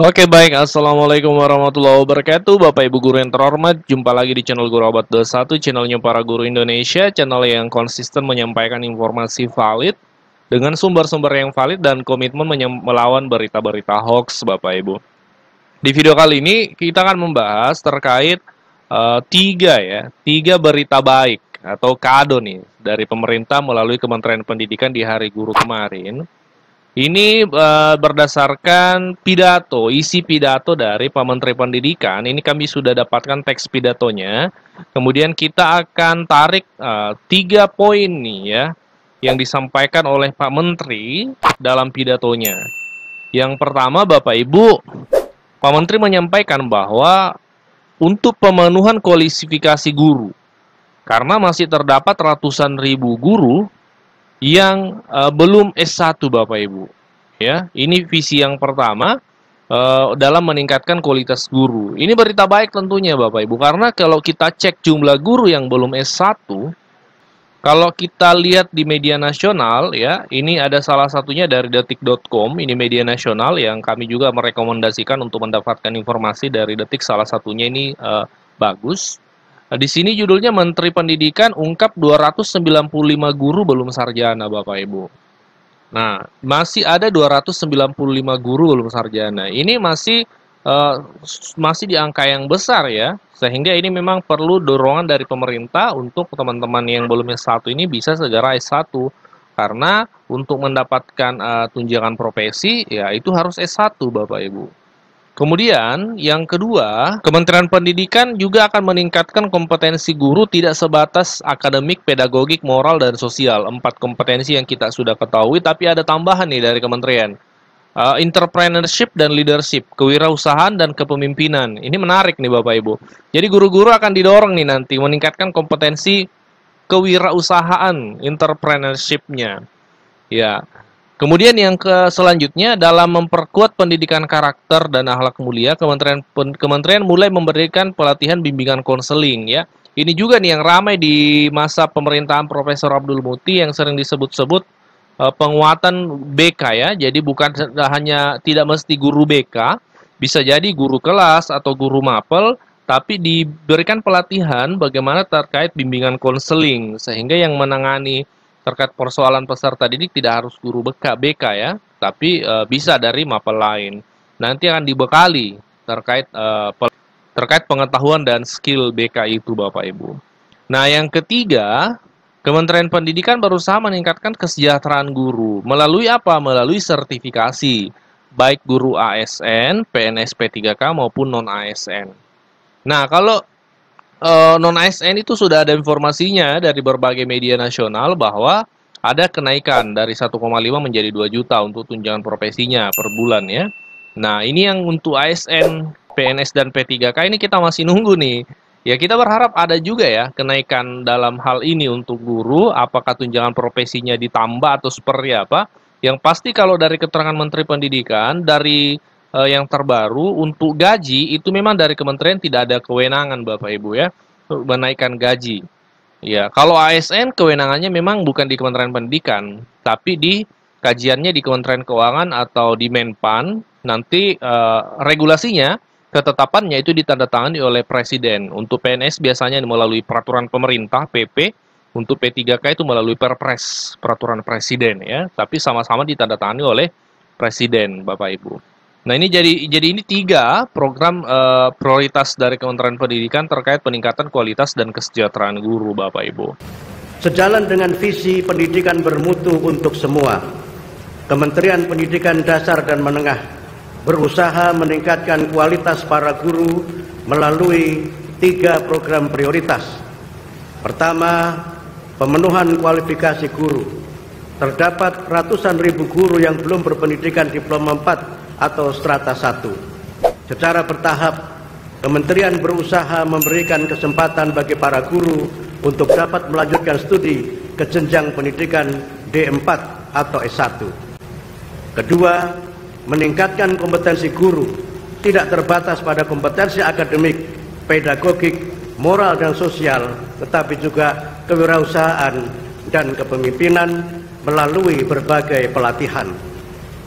Oke baik, Assalamualaikum warahmatullahi wabarakatuh Bapak Ibu Guru yang terhormat. Jumpa lagi di channel Guru Abad 21, channelnya para guru Indonesia, channel yang konsisten menyampaikan informasi valid dengan sumber-sumber yang valid dan komitmen melawan berita-berita hoax Bapak Ibu. Di video kali ini kita akan membahas terkait tiga berita baik atau kado nih dari pemerintah melalui Kementerian Pendidikan di Hari Guru kemarin. Ini berdasarkan pidato, isi pidato dari Pak Menteri Pendidikan. Ini kami sudah dapatkan teks pidatonya. Kemudian kita akan tarik 3 poin nih ya, yang disampaikan oleh Pak Menteri dalam pidatonya. Yang pertama, Bapak Ibu, Pak Menteri menyampaikan bahwa untuk pemenuhan kualifikasi guru, karena masih terdapat ratusan ribu guru yang belum S1 Bapak Ibu. Ya, ini visi yang pertama dalam meningkatkan kualitas guru. Ini berita baik tentunya Bapak Ibu, karena kalau kita cek jumlah guru yang belum S1, kalau kita lihat di media nasional ya, ini ada salah satunya dari detik.com, ini media nasional yang kami juga merekomendasikan untuk mendapatkan informasi dari Detik, salah satunya ini bagus. Di sini judulnya Menteri Pendidikan ungkap 295 guru belum sarjana Bapak Ibu. Nah, masih ada 295 guru belum sarjana. Ini masih di angka yang besar ya. Sehingga ini memang perlu dorongan dari pemerintah untuk teman-teman yang belum S1 ini bisa segera S1. Karena untuk mendapatkan tunjangan profesi ya itu harus S1 Bapak Ibu. Kemudian, yang kedua, Kementerian Pendidikan juga akan meningkatkan kompetensi guru tidak sebatas akademik, pedagogik, moral, dan sosial. 4 kompetensi yang kita sudah ketahui, tapi ada tambahan nih dari kementerian. Entrepreneurship dan leadership, kewirausahaan dan kepemimpinan. Ini menarik nih Bapak Ibu. Jadi guru-guru akan didorong nih nanti meningkatkan kompetensi kewirausahaan, entrepreneurship-nya. Ya. Kemudian yang selanjutnya dalam memperkuat pendidikan karakter dan akhlak mulia, Kementerian mulai memberikan pelatihan bimbingan konseling ya. Ini juga nih yang ramai di masa pemerintahan Profesor Abdul Muti yang sering disebut-sebut penguatan BK ya. Jadi bukan hanya tidak mesti guru BK, bisa jadi guru kelas atau guru mapel, tapi diberikan pelatihan bagaimana terkait bimbingan konseling sehingga yang menangani terkait persoalan peserta didik tidak harus guru BK ya, tapi bisa dari mapel lain. Nanti akan dibekali terkait pengetahuan dan skill BK itu Bapak Ibu. Nah, yang ketiga, Kementerian Pendidikan berusaha meningkatkan kesejahteraan guru. Melalui apa? Melalui sertifikasi, baik guru ASN, PNS P3K maupun non-ASN. Nah, kalau non-ASN itu sudah ada informasinya dari berbagai media nasional bahwa ada kenaikan dari 1,5 menjadi 2 juta untuk tunjangan profesinya per bulan ya. Nah, ini yang untuk ASN, PNS dan P3K ini kita masih nunggu nih. Ya, kita berharap ada juga ya kenaikan dalam hal ini untuk guru, apakah tunjangan profesinya ditambah atau seperti apa. Yang pasti kalau dari keterangan Menteri Pendidikan, dari yang terbaru untuk gaji itu memang dari kementerian tidak ada kewenangan Bapak Ibu ya menaikkan gaji. Ya, kalau ASN kewenangannya memang bukan di Kementerian Pendidikan, tapi di kajiannya di Kementerian Keuangan atau di Menpan. Nanti regulasinya, ketetapannya itu ditandatangani oleh Presiden. Untuk PNS biasanya melalui peraturan pemerintah PP, untuk P3K itu melalui Perpres, peraturan Presiden ya, tapi sama-sama ditandatangani oleh Presiden Bapak Ibu. Nah, ini jadi ini 3 program prioritas dari Kementerian Pendidikan terkait peningkatan kualitas dan kesejahteraan guru Bapak Ibu. Sejalan dengan visi pendidikan bermutu untuk semua, Kementerian Pendidikan Dasar dan Menengah berusaha meningkatkan kualitas para guru melalui 3 program prioritas. Pertama, pemenuhan kualifikasi guru. Terdapat ratusan ribu guru yang belum berpendidikan diploma 4 atau strata 1. Secara bertahap, Kementerian berusaha memberikan kesempatan bagi para guru untuk dapat melanjutkan studi ke jenjang pendidikan D4 atau S1. Kedua, meningkatkan kompetensi guru tidak terbatas pada kompetensi akademik, pedagogik, moral dan sosial, tetapi juga kewirausahaan dan kepemimpinan melalui berbagai pelatihan.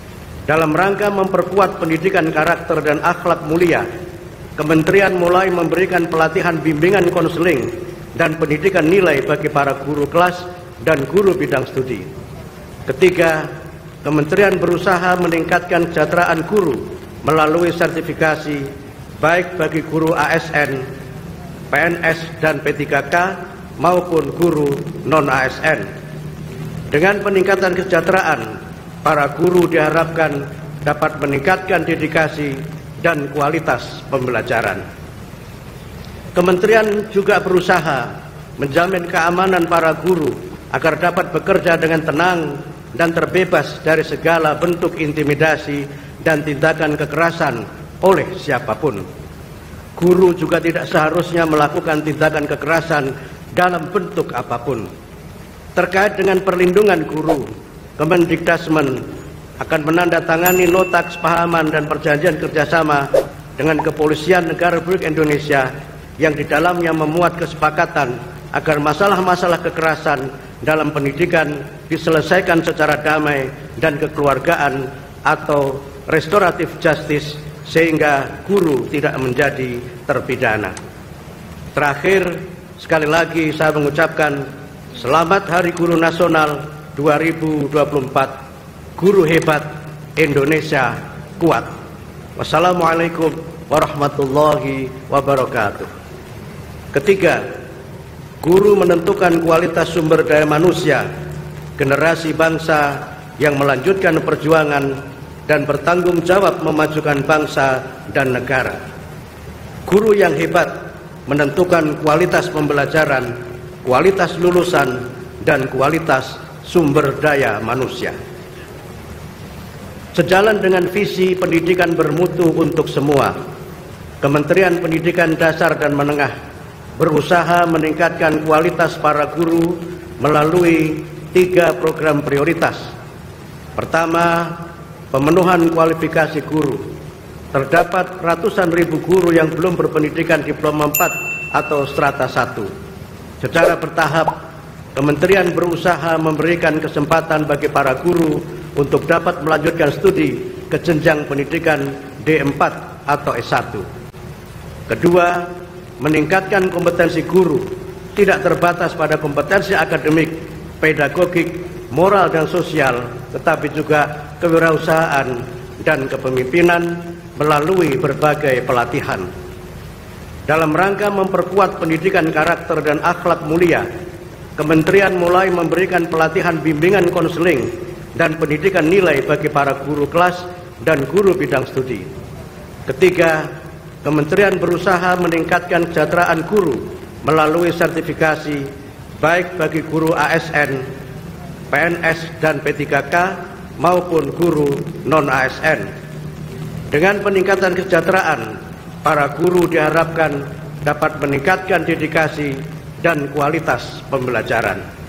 Dalam rangka memperkuat pendidikan karakter dan akhlak mulia, Kementerian mulai memberikan pelatihan bimbingan konseling dan pendidikan nilai bagi para guru kelas dan guru bidang studi. Ketiga, Kementerian berusaha meningkatkan kesejahteraan guru melalui sertifikasi baik bagi guru ASN, PNS, dan P3K maupun guru non-ASN. Dengan peningkatan kesejahteraan, para guru diharapkan dapat meningkatkan dedikasi dan kualitas pembelajaran. Kementerian juga berusaha menjamin keamanan para guru agar dapat bekerja dengan tenang dan terbebas dari segala bentuk intimidasi dan tindakan kekerasan oleh siapapun. Guru juga tidak seharusnya melakukan tindakan kekerasan dalam bentuk apapun. Terkait dengan perlindungan guru, Kemendikbudrismen akan menandatangani nota kesepahaman dan perjanjian kerjasama dengan Kepolisian Negara Republik Indonesia yang di dalamnya memuat kesepakatan agar masalah-masalah kekerasan dalam pendidikan diselesaikan secara damai dan kekeluargaan atau restoratif justice sehingga guru tidak menjadi terpidana. Terakhir, sekali lagi saya mengucapkan selamat Hari Guru Nasional 2024. Guru hebat, Indonesia kuat. Wassalamualaikum warahmatullahi wabarakatuh. Ketiga, guru menentukan kualitas sumber daya manusia, generasi bangsa yang melanjutkan perjuangan dan bertanggung jawab memajukan bangsa dan negara. Guru yang hebat menentukan kualitas pembelajaran, kualitas lulusan, dan kualitas sumber daya manusia. Sejalan dengan visi pendidikan bermutu untuk semua, Kementerian Pendidikan Dasar dan Menengah berusaha meningkatkan kualitas para guru melalui 3 program prioritas. Pertama, pemenuhan kualifikasi guru. Terdapat ratusan ribu guru yang belum berpendidikan diploma 4 atau strata 1. Secara bertahap, Kementerian berusaha memberikan kesempatan bagi para guru untuk dapat melanjutkan studi ke jenjang pendidikan D4 atau S1. Kedua, meningkatkan kompetensi guru tidak terbatas pada kompetensi akademik, pedagogik, moral dan sosial, tetapi juga kewirausahaan dan kepemimpinan melalui berbagai pelatihan. Dalam rangka memperkuat pendidikan karakter dan akhlak mulia, Kementerian mulai memberikan pelatihan bimbingan konseling dan pendidikan nilai bagi para guru kelas dan guru bidang studi. Ketiga, Kementerian berusaha meningkatkan kesejahteraan guru melalui sertifikasi baik bagi guru ASN, PNS, dan P3K maupun guru non-ASN. Dengan peningkatan kesejahteraan, para guru diharapkan dapat meningkatkan dedikasi dan kualitas pembelajaran.